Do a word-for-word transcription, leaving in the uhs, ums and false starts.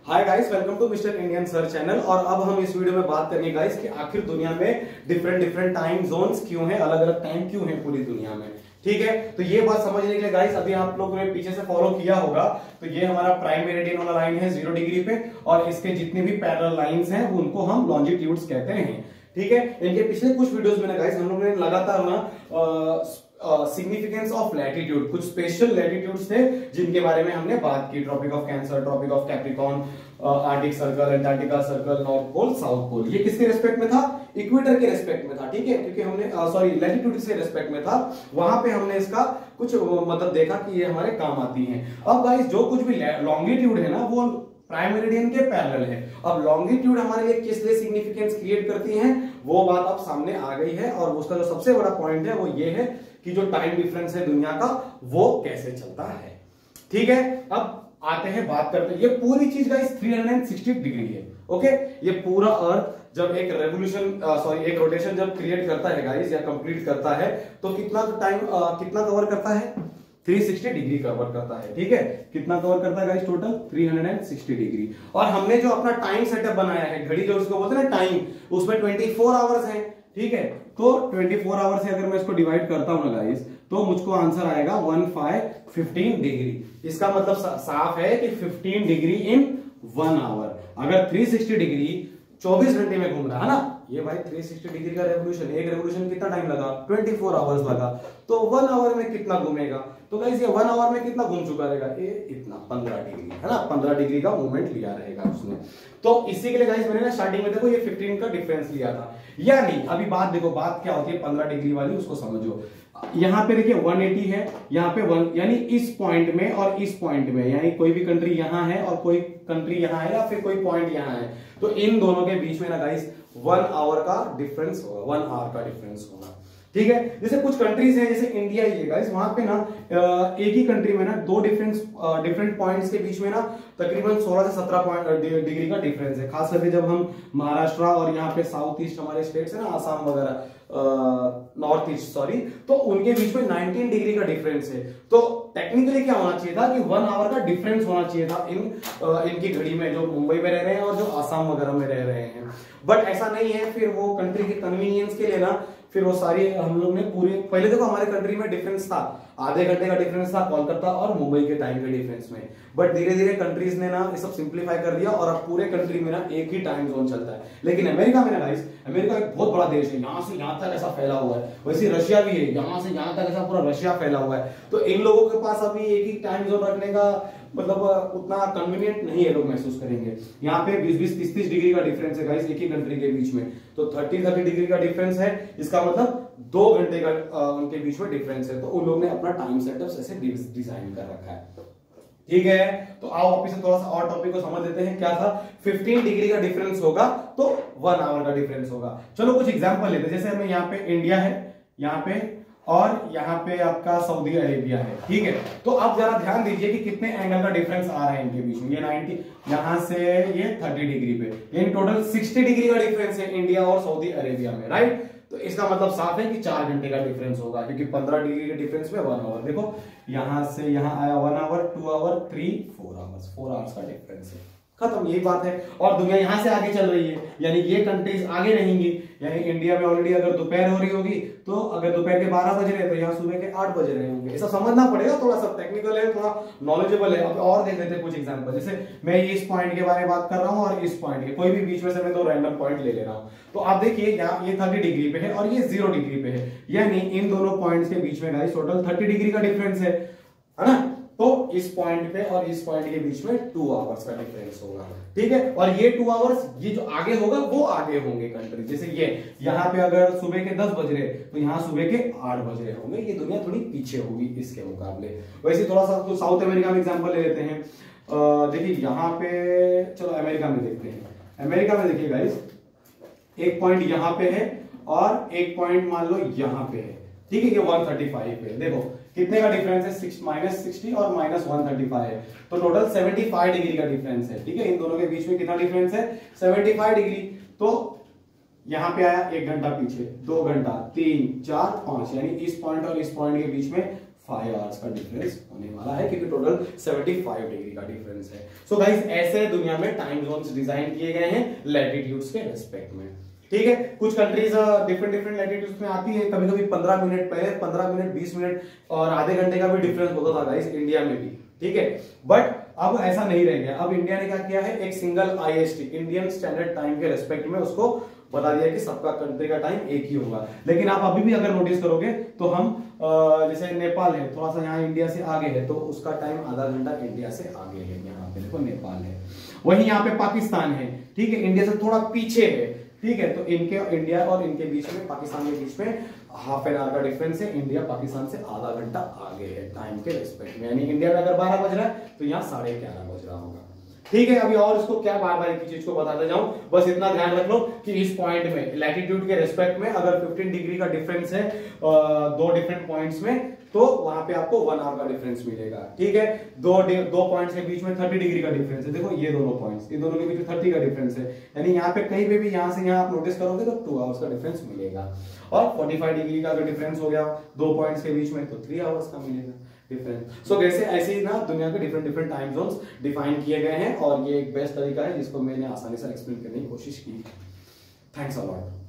Hi guys, welcome to mister Indian sir channel. और अब हम इस वीडियो में बात करेंगे गाइस कि आखिर दुनिया में डिफरेंट डिफरेंट टाइम जोन्स क्यों हैं, अलग अलग टाइम क्यों हैं पूरी दुनिया में। ठीक है, तो ये बात समझने के लिए गाइस अभी आप लोगों ने पीछे से फॉलो किया होगा, तो ये हमारा प्राइम मेरिडियन वाला लाइन है जीरो डिग्री पे, और इसके जितने भी पैरेलल लाइंस हैं उनको हम लॉन्जिट्यूड्स कहते हैं। ठीक है, इनके पिछले कुछ वीडियोस में गाइस हम लोगों ने लगातार ना सिग्निफिकेंस ऑफ लैटिट्यूड, कुछ स्पेशल लैटिट्यूड्स थे जिनके बारे में हमने बात की। Tropic of Cancer, Tropic of Capricorn, Arctic Circle, Antarctica Circle, North Pole, South Pole. ये किसके रेस्पेक्ट में था? इक्वेटर के रेस्पेक्ट में था। ठीक है, क्योंकि हमने सॉरी लैटिट्यूड के रेस्पेक्ट में था, वहां पे हमने इसका कुछ मतलब देखा कि ये हमारे काम आती हैं। अब गाइस जो कुछ भी लॉन्गिट्यूड है ना वो प्राइम मेरिडियन के पैरेलल है। अब लॉन्गिट्यूड हमारे लिए किस लिए सिग्निफिकेंस क्रिएट करती हैं वो बात अब सामने आ गई है, और उसका जो सबसे बड़ा पॉइंट है वो ये है कि जो टाइम डिफरेंस है दुनिया का वो कैसे चलता है। ठीक है, अब आते हैं बात करते हैं। ये पूरी चीज गाइस तीन सौ साठ डिग्री है। ओके, ये पूरा अर्थ जब एक रेवोल्यूशन सॉरी एक रोटेशन जब क्रिएट करता है गाइस या कंप्लीट करता है तो कितना टाइम कितना कवर करता है? तीन सौ साठ डिग्री कवर करता है। ठीक है, कितना कवर करता है गाइस? टोटल तीन सौ साठ डिग्री। और हमने जो अपना टाइम सेटअप बनाया है, घड़ी जो उसको बोलते हैं ना टाइम, उसमें चौबीस आवर्स हैं। ठीक है, तो चौबीस आवर्स से अगर मैं इसको डिवाइड करता हूं ना गाइस तो मुझको आंसर आएगा पंद्रह पंद्रह डिग्री। इसका मतलब साफ है कि पंद्रह डिग्री इन वन आवर। अगर तीन सौ साठ डिग्री चौबीस घंटे में घूम रहा है ना, ये भाई तीन सौ साठ डिग्री का रेवोल्यूशन, एक रेवोल्यूशन कितना टाइम लगा? चौबीस आवर्स लगा, तो वन आवर में कितना घूमेगा? तो गाइस ये वन आवर में कितना घूम चुका रहेगा? ये इतना पंद्रह डिग्री है ना, पंद्रह डिग्री का मूवमेंट लिया रहेगा उसने। तो इसी के लिए गाइस मैंने ना स्टार्टिंग में देखो ये पंद्रह का डिफरेंस लिया था। यानी अभी बात देखो, बात क्या होती है पंद्रह डिग्री वाली, उसको समझो। यहाँ पे देखिए एक सौ अस्सी है, यहाँ पे वन, यानी इस पॉइंट में और इस पॉइंट में, यानी कोई भी कंट्री यहाँ है और कोई कंट्री यहाँ है या फिर कोई पॉइंट यहाँ है, तो इन दोनों के बीच में ना गाइस वन आवर का डिफरेंस होगा, वन आवर का डिफरेंस होगा। ठीक है, जैसे कुछ कंट्रीज हैं जैसे इंडिया ही है गाइस, वहां पे ना एक ही कंट्री में ना दो डिफरेंस डिफरेंट पॉइंट्स के बीच में ना तकरीबन सोलह से सत्रह पॉइंट डिग्री का डिफरेंस है। खास करके जब हम महाराष्ट्र और यहाँ पे साउथ ईस्ट हमारे स्टेट्स है ना, आसाम वगैरह, नॉर्थ ईस्ट सॉरी, तो उनके बीच में उन्नीस डिग्री का डिफरेंस है। तो टेक्निकली क्या होना चाहिए था कि वन आवर का डिफरेंस होना चाहिए था इन आ, इनकी घड़ी में, जो मुंबई में रह रहे हैं और जो आसाम वगैरह में रह रहे हैं। बट ऐसा नहीं है, फिर वो कंट्री के कन्वीनियंस के लिए ना फिर वो सारी हम लोग ने पूरे, पहले देखो हमारे कंट्री में डिफरेंस था, आधे घंटे का डिफरेंस था कोलकाता और मुंबई के टाइम के डिफरेंस में। बट धीरे धीरे कंट्रीज ने ना ये सब सिंप्लीफाई कर दिया और अब पूरे कंट्री में ना एक ही टाइम जोन चलता है। लेकिन अमेरिका में ना गाइस, अमेरिका एक बहुत बड़ा देश है, यहाँ से यहाँ तक ऐसा फैला हुआ है। वैसे रशिया भी है, यहाँ से यहाँ तक ऐसा पूरा रशिया फैला हुआ है। तो इन लोगों के पास अभी एक ही टाइम जोन रखने का मतलब उतना कन्वीनियंट नहीं है, लोग महसूस करेंगे। यहाँ पे बीस बीस तीस तीस डिग्री का डिफरेंस है गाइस एक ही कंट्री के बीच में, तो तीस तीस डिग्री का डिफरेंस है। इसका मतलब दो घंटे का आ, उनके बीच में डिफरेंस है। तो उन लोगों ने अपना टाइम सेटअप ऐसे डिजाइन कर रखा है। ठीक है, तो आओ वापस से थोड़ा सा और टॉपिक को समझ लेते हैं। क्या था? पंद्रह डिग्री का डिफरेंस होगा तो वन आवर का डिफरेंस होगा। चलो कुछ एग्जांपल लेते हैं। जैसे हमें यहाँ पे इंडिया है, यहाँ पे और यहाँ पे आपका सऊदी अरेबिया है। ठीक है, तो आप जरा ध्यान दीजिए कि कितने एंगल का डिफरेंस आ रहा है इनके बीच में। ये नब्बे, यहाँ से ये तीस डिग्री पे, यानी टोटल साठ डिग्री का डिफरेंस है इंडिया और सऊदी अरेबिया में, राइट? तो इसका मतलब साफ है कि चार घंटे का डिफरेंस होगा, क्योंकि पंद्रह डिग्री के डिफरेंस में वन आवर। देखो यहां से यहां आया one hour, two hour, three, four hours, four hours का डिफरेंस है। खत्म, यही बात है। और दुनिया यहां से आगे चल रही है, यानी ये कंट्रीज आगे रहेंगी। यानी इंडिया में ऑलरेडी अगर दोपहर हो रही होगी तो अगर दोपहर के बारह बज रहे हैं तो यहाँ सुबह के आठ बज रहे होंगे। ऐसा समझना पड़ेगा, थोड़ा सा टेक्निकल है, थोड़ा नॉलेजेबल है। अब और देख लेते हैं कुछ एग्जांपल। जैसे मैं इस पॉइंट के बारे में बात कर रहा हूँ और इस पॉइंट के, कोई भी बीच में से मैं दो रैंडम पॉइंट ले ले रहा हूँ। तो आप देखिए यहाँ ये तीस डिग्री पे है और ये जीरो डिग्री पे है, यानी इन दोनों पॉइंट्स के बीच में गाइस टोटल तीस डिग्री का डिफरेंस है, है ना? तो इस पॉइंट पे और इस पॉइंट के बीच में टू आवर्स का डिफरेंस होगा। ठीक है, और ये टू आवर्स ये जो आगे होगा वो आगे होंगे कंट्री। जैसे ये यहाँ पे अगर सुबह के दस बज रहे तो यहाँ सुबह के आठ बज रहे होंगे, ये दुनिया थोड़ी पीछे होगी इसके मुकाबले। वैसे थोड़ा सा तो साउथ अमेरिका में एग्जांपल ले लेते हैं। देखिए यहाँ पे, चलो अमेरिका में देखते हैं। अमेरिका में देखिए गाइस, एक पॉइंट यहाँ पे है और एक पॉइंट मान लो यहाँ पे है। ठीक है, ये एक सौ पैंतीस पे, देखो कितने का डिफरेंस है? सिक्स माइनस सिक्सटी और माइनस वन थर्टी फाइव है, तो टोटल पचहत्तर डिग्री का डिफरेंस है। ठीक है, इन दोनों के बीच में कितना डिफरेंस है? पचहत्तर डिग्री। तो यहाँ पे आया एक घंटा पीछे, दो घंटा, तीन, चार, पांच, यानी इस पॉइंट और इस पॉइंट के बीच में फाइव आवर्स का डिफरेंस होने वाला है, क्योंकि टोटल पचहत्तर डिग्री का डिफरेंस है। सो so गाइस ऐसे दुनिया में टाइम जोन्स डिजाइन किए गए हैं लैटिट्यूड्स के रेस्पेक्ट में, ठीक है। कुछ कंट्रीज डिफरेंट डिफरेंट लैटिट्यूड्स में आती है, कभी कभी पंद्रह मिनट पहले पंद्रह मिनट बीस मिनट और आधे घंटे का भी डिफरेंस होता था गाइस इंडिया में भी, ठीक है। बट अब ऐसा नहीं रह गया, अब इंडिया ने क्या किया है, एक single IST Indian standard time के रेस्पेक्ट में उसको बता दिया कि सबका कंट्री का टाइम एक ही होगा। लेकिन आप अभी भी अगर नोटिस करोगे तो हम जैसे नेपाल है थोड़ा सा यहाँ इंडिया से आगे है, तो उसका टाइम आधा घंटा इंडिया से आगे है। यहाँ पे देखो नेपाल है, वहीं यहाँ पे पाकिस्तान है, ठीक है, इंडिया से थोड़ा पीछे है, ठीक है। तो इनके इंडिया और इनके बीच में, पाकिस्तान के बीच में हाफ एन आवर का डिफरेंस है। इंडिया पाकिस्तान से आधा घंटा आगे है टाइम के रेस्पेक्ट में, यानी इंडिया में अगर बारह बज रहा है तो यहाँ साढ़े ग्यारह बज रहा होगा, ठीक है। अभी और इसको क्या बार बार एक चीज को बताते जाऊं, बस इतना ध्यान रख लो कि इस पॉइंट में लैटिट्यूड के रेस्पेक्ट में अगर पंद्रह डिग्री का डिफरेंस है दो डिफरेंट पॉइंट्स में, तो वहां पे आपको वन आवर का डिफरेंस मिलेगा, ठीक है। दो दो पॉइंट्स के बीच में तीस डिग्री का डिफरेंस है, देखो ये दोनों पॉइंट्स, इन दोनों के बीच में तीस का डिफरेंस है, यानी यहाँ पे कहीं पे भी यहाँ से यहाँ आप नोटिस करोगे तो टू आवर्स का डिफरेंस मिलेगा। और पैंतालीस डिग्री का अगर डिफरेंस हो गया दो पॉइंट्स के बीच में तो थ्री आवर्स का मिलेगा डिफरेंस। सो वैसे ऐसे ही ना दुनिया के different different time zones define किए गए हैं, और ये एक बेस्ट तरीका है जिसको मैंने आसानी से एक्सप्लेन करने की कोशिश की। Thanks a lot.